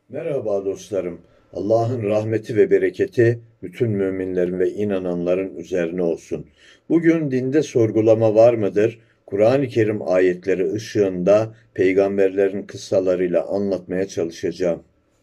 Merhaba dostlarım. Allah'ın rahmeti ve bereketi bütün müminlerin ve inananların üzerine olsun. Bugün dinde sorgulama var mıdır? Kur'an-ı Kerim ayetleri ışığında peygamberlerin kıssalarıyla anlatmaya çalışacağım.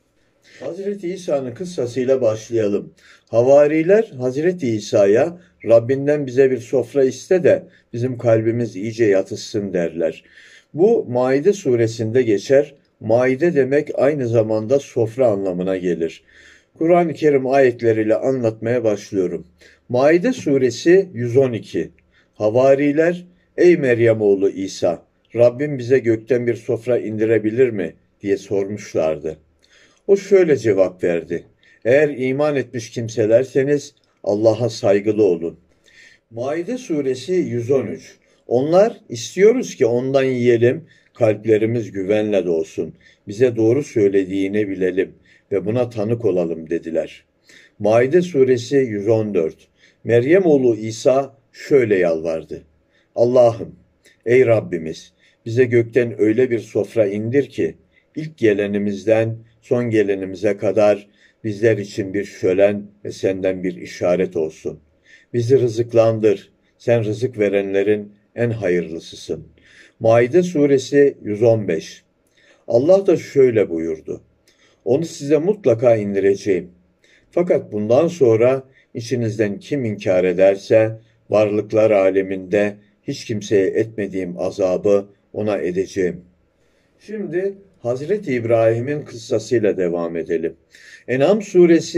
Hazreti İsa'nın kıssasıyla başlayalım. Havariler Hazreti İsa'ya Rabbinden bize bir sofra iste de bizim kalbimiz iyice yatışsın derler. Bu Maide suresinde geçer. Maide demek aynı zamanda sofra anlamına gelir. Kur'an-ı Kerim ayetleriyle anlatmaya başlıyorum. Maide suresi 112. Havariler, ey Meryem oğlu İsa, Rabbim bize gökten bir sofra indirebilir mi diye sormuşlardı. O şöyle cevap verdi. Eğer iman etmiş kimselerseniz Allah'a saygılı olun. Maide suresi 113. Onlar istiyoruz ki ondan yiyelim, kalplerimiz güvenle dolsun. Bize doğru söylediğini bilelim ve buna tanık olalım dediler. Maide suresi 114. Meryem oğlu İsa şöyle yalvardı. Allah'ım, ey Rabbimiz, bize gökten öyle bir sofra indir ki ilk gelenimizden son gelenimize kadar bizler için bir şölen ve senden bir işaret olsun. Bizi rızıklandır. Sen rızık verenlerin en hayırlısısın. Maide suresi 115. Allah da şöyle buyurdu. Onu size mutlaka indireceğim. Fakat bundan sonra içinizden kim inkar ederse varlıklar aleminde hiç kimseye etmediğim azabı ona edeceğim. Şimdi Hazreti İbrahim'in kıssasıyla devam edelim. En'am suresi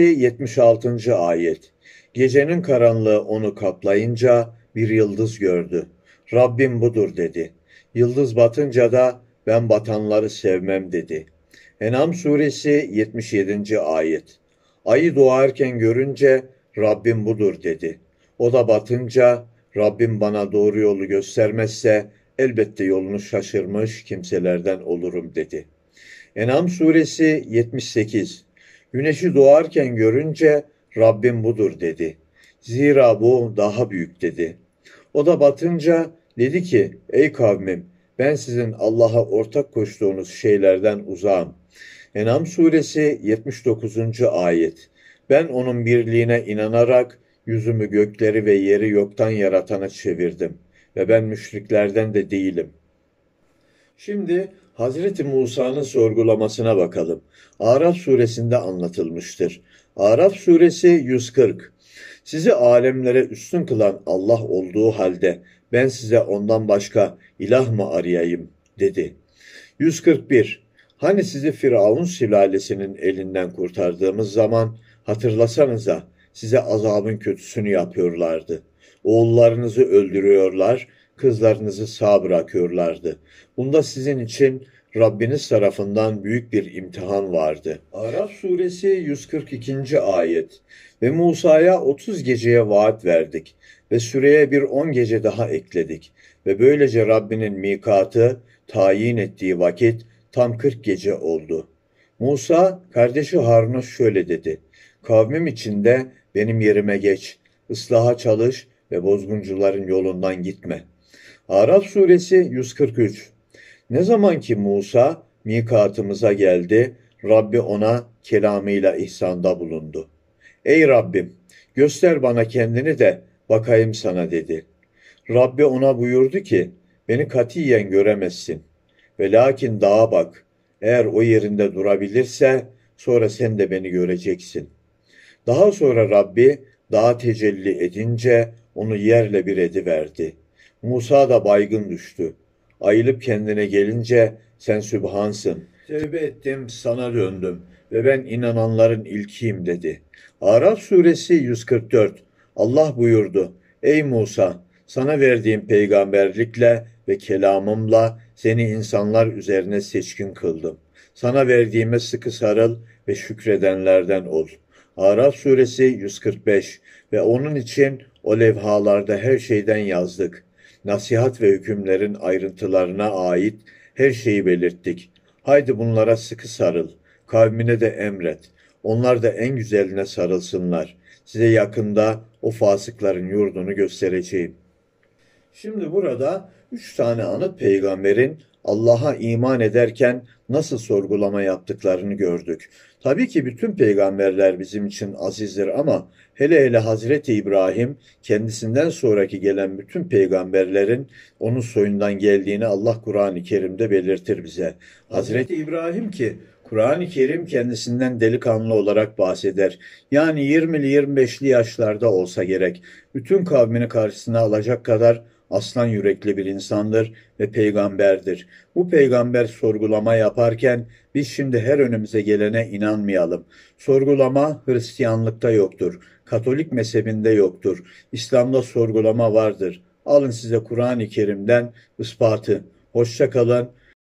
76. ayet. Gecenin karanlığı onu kaplayınca bir yıldız gördü. Rabbim budur dedi. Yıldız batınca da ben batanları sevmem dedi. En'am suresi 77. ayet. Ayı doğarken görünce Rabbim budur dedi. O da batınca Rabbim bana doğru yolu göstermezse elbette yolunu şaşırmış kimselerden olurum dedi. En'am suresi 78. Güneşi doğarken görünce Rabbim budur dedi. Zira bu daha büyük dedi. O da batınca dedi ki ey kavmim ben sizin Allah'a ortak koştuğunuz şeylerden uzağım. En'am suresi 79. ayet. Ben onun birliğine inanarak yüzümü gökleri ve yeri yoktan yaratana çevirdim ve ben müşriklerden de değilim. Şimdi Hazreti Musa'nın sorgulamasına bakalım. Araf suresinde anlatılmıştır. Araf suresi 140. Sizi alemlere üstün kılan Allah olduğu halde ben size ondan başka ilah mı arayayım dedi. 141. Hani sizi Firavun sülalesinin elinden kurtardığımız zaman hatırlasanıza size azabın kötüsünü yapıyorlardı. Oğullarınızı öldürüyorlar, kızlarınızı sağ bırakıyorlardı. Bunda sizin için Rabbiniz tarafından büyük bir imtihan vardı. Araf suresi 142. ayet. Ve Musa'ya 30 geceye vaat verdik ve süreye bir 10 gece daha ekledik. Ve böylece Rabbinin mikatı tayin ettiği vakit tam 40 gece oldu. Musa kardeşi Harun'a şöyle dedi. Kavmim içinde benim yerime geç, ıslaha çalış ve bozguncuların yolundan gitme. Araf suresi 143. Ne zaman ki Musa mikatımıza geldi, Rabbi ona kelamıyla ihsanda bulundu. Ey Rabbim, göster bana kendini de bakayım sana dedi. Rabbi ona buyurdu ki, beni katiyen göremezsin. Ve lakin dağa bak, eğer o yerinde durabilirse sonra sen de beni göreceksin. Daha sonra Rabbi dağa tecelli edince onu yerle bir ediverdi. Musa da baygın düştü. Ayılıp kendine gelince sen Sübhansın. Tevbe ettim, sana döndüm ve ben inananların ilkiyim dedi. Araf suresi 144. Allah buyurdu. Ey Musa, sana verdiğim peygamberlikle ve kelamımla seni insanlar üzerine seçkin kıldım. Sana verdiğime sıkı sarıl ve şükredenlerden ol. Araf suresi 145 ve onun için o levhalarda her şeyden yazdık. Nasihat ve hükümlerin ayrıntılarına ait her şeyi belirttik. Haydi bunlara sıkı sarıl, kavmine de emret. Onlar da en güzeline sarılsınlar. Size yakında o fasıkların yurdunu göstereceğim. Şimdi burada 3 tane anıt peygamberin Allah'a iman ederken nasıl sorgulama yaptıklarını gördük. Tabii ki bütün peygamberler bizim için azizdir ama hele hele Hazreti İbrahim kendisinden sonraki gelen bütün peygamberlerin onun soyundan geldiğini Allah Kur'an-ı Kerim'de belirtir bize. Hazreti İbrahim ki Kur'an-ı Kerim kendisinden delikanlı olarak bahseder. Yani 20'li 25'li yaşlarda olsa gerek. Bütün kavmini karşısına alacak kadar aslan yürekli bir insandır ve peygamberdir. Bu peygamber sorgulama yaparken biz şimdi her önümüze gelene inanmayalım. Sorgulama Hristiyanlıkta yoktur. Katolik mezhebinde yoktur. İslam'da sorgulama vardır. Alın size Kur'an-ı Kerim'den ispatı. Hoşça kalın.